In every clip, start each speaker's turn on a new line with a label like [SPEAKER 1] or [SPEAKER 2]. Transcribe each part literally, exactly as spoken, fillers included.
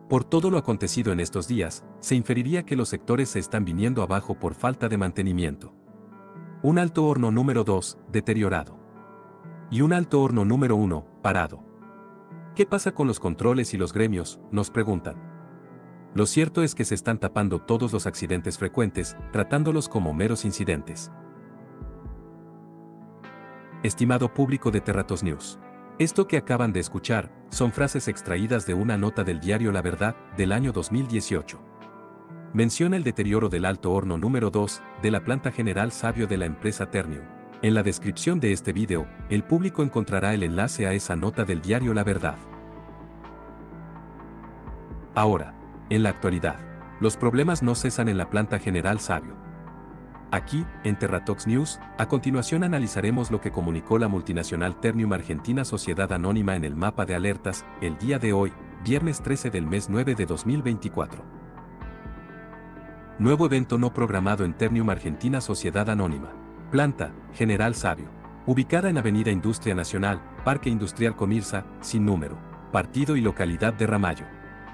[SPEAKER 1] Por todo lo acontecido en estos días, se inferiría que los sectores se están viniendo abajo por falta de mantenimiento. Un alto horno número dos, deteriorado. Y un alto horno número uno, parado. ¿Qué pasa con los controles y los gremios?, nos preguntan. Lo cierto es que se están tapando todos los accidentes frecuentes, tratándolos como meros incidentes. Estimado público de Terratos News. Esto que acaban de escuchar, son frases extraídas de una nota del diario La Verdad, del año dos mil dieciocho. Menciona el deterioro del alto horno número dos, de la planta General Savio de la empresa Ternium. En la descripción de este video, el público encontrará el enlace a esa nota del diario La Verdad. Ahora, en la actualidad, los problemas no cesan en la planta General Savio. Aquí, en Terratox News, a continuación analizaremos lo que comunicó la multinacional Ternium Argentina Sociedad Anónima en el mapa de alertas, el día de hoy, viernes trece del mes nueve de dos mil veinticuatro. Nuevo evento no programado en Ternium Argentina Sociedad Anónima. Planta, General Savio. Ubicada en Avenida Industria Nacional, Parque Industrial Comirsa, sin número, partido y localidad de Ramallo.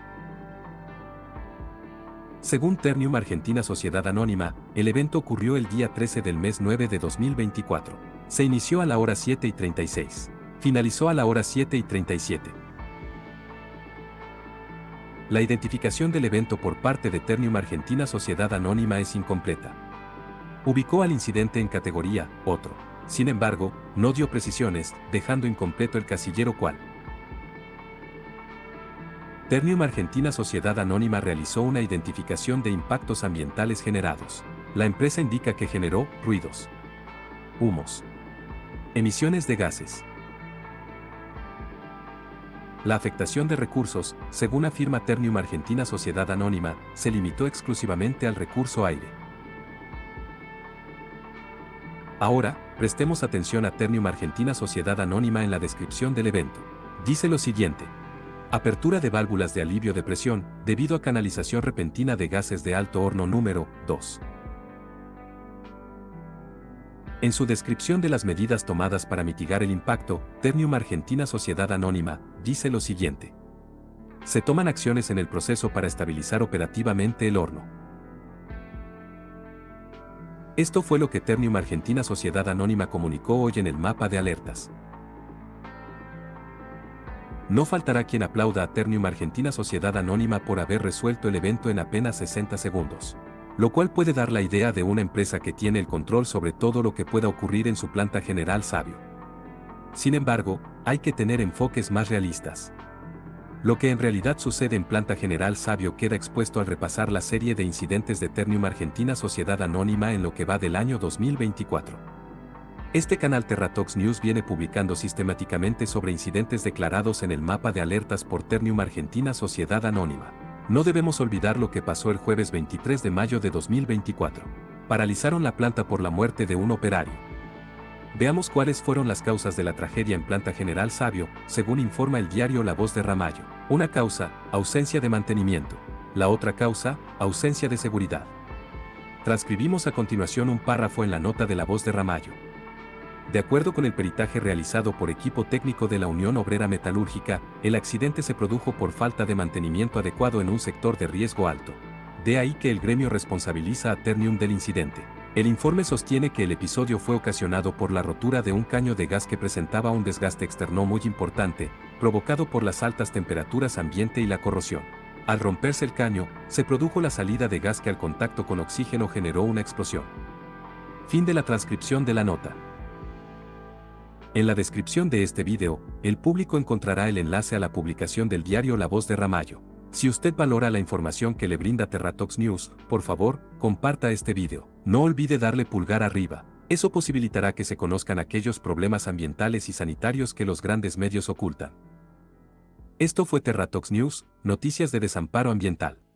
[SPEAKER 1] Según Ternium Argentina Sociedad Anónima, el evento ocurrió el día trece del mes nueve de dos mil veinticuatro. Se inició a la hora siete y treinta y seis. Finalizó a la hora siete y treinta y siete. La identificación del evento por parte de Ternium Argentina Sociedad Anónima es incompleta. Ubicó al incidente en categoría otro. Sin embargo, no dio precisiones, dejando incompleto el casillero cual. Ternium Argentina Sociedad Anónima realizó una identificación de impactos ambientales generados. La empresa indica que generó ruidos, humos, emisiones de gases. La afectación de recursos, según afirma Ternium Argentina Sociedad Anónima, se limitó exclusivamente al recurso aire. Ahora, prestemos atención a Ternium Argentina Sociedad Anónima en la descripción del evento. Dice lo siguiente. Apertura de válvulas de alivio de presión, debido a canalización repentina de gases de alto horno número dos. En su descripción de las medidas tomadas para mitigar el impacto, Ternium Argentina Sociedad Anónima dice lo siguiente. Se toman acciones en el proceso para estabilizar operativamente el horno. Esto fue lo que Ternium Argentina Sociedad Anónima comunicó hoy en el mapa de alertas. No faltará quien aplauda a Ternium Argentina Sociedad Anónima por haber resuelto el evento en apenas sesenta segundos. Lo cual puede dar la idea de una empresa que tiene el control sobre todo lo que pueda ocurrir en su planta General Savio. Sin embargo, hay que tener enfoques más realistas. Lo que en realidad sucede en planta General Savio queda expuesto al repasar la serie de incidentes de Ternium Argentina Sociedad Anónima en lo que va del año dos mil veinticuatro. Este canal Terratox News viene publicando sistemáticamente sobre incidentes declarados en el mapa de alertas por Ternium Argentina Sociedad Anónima. No debemos olvidar lo que pasó el jueves veintitrés de mayo de dos mil veinticuatro. Paralizaron la planta por la muerte de un operario. Veamos cuáles fueron las causas de la tragedia en planta General Savio, según informa el diario La Voz de Ramallo. Una causa, ausencia de mantenimiento. La otra causa, ausencia de seguridad. Transcribimos a continuación un párrafo en la nota de La Voz de Ramallo. De acuerdo con el peritaje realizado por equipo técnico de la Unión Obrera Metalúrgica, el accidente se produjo por falta de mantenimiento adecuado en un sector de riesgo alto. De ahí que el gremio responsabiliza a Ternium del incidente. El informe sostiene que el episodio fue ocasionado por la rotura de un caño de gas que presentaba un desgaste externo muy importante, provocado por las altas temperaturas ambiente y la corrosión. Al romperse el caño, se produjo la salida de gas que al contacto con oxígeno generó una explosión. Fin de la transcripción de la nota. En la descripción de este video, el público encontrará el enlace a la publicación del diario La Voz de Ramallo. Si usted valora la información que le brinda Terratox News, por favor, comparta este video. No olvide darle pulgar arriba. Eso posibilitará que se conozcan aquellos problemas ambientales y sanitarios que los grandes medios ocultan. Esto fue Terratox News, noticias de desamparo ambiental.